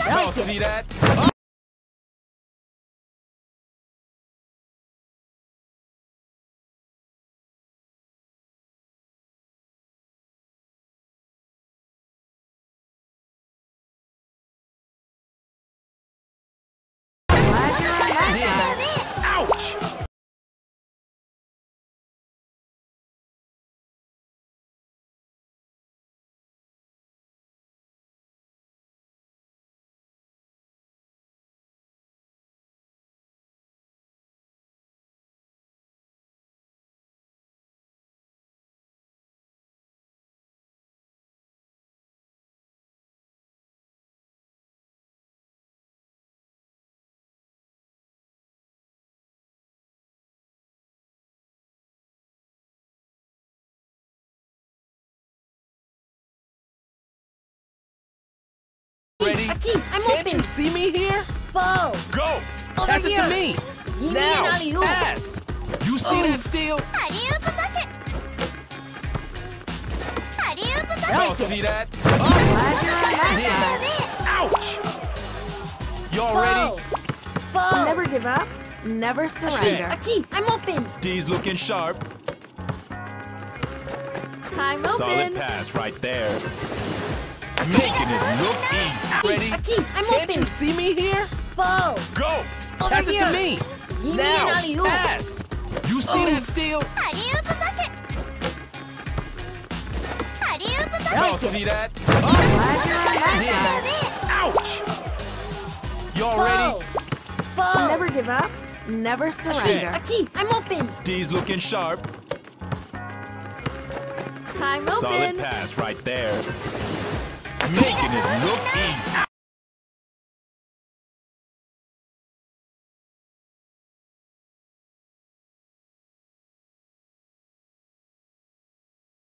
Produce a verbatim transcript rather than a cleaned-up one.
Y'all see that? Ouch! Ready? Aqui, I'm Can't open. you see me here? Ball. Go! Over Pass it here. to me! Give me Now! an alley-oop. Pass! You see that steal? Y'all see that? Ouch! Y'all ready? Ball. Never give up, never surrender. Aqui, I'm open. D's looking sharp. I'm Solid open. pass right there. Making it look easy. Ready? Aqui, I'm Can't open. you see me here? Ball. Go! Over Pass it here. to me! Give me Now! an alley-oop. Pass! You see that steal? Y'all see that? Ouch! Y'all ready? Ball. Never give up, never surrender. Aqui, I'm open. D's looking sharp. I'm Solid open. pass right there. Making it look easy.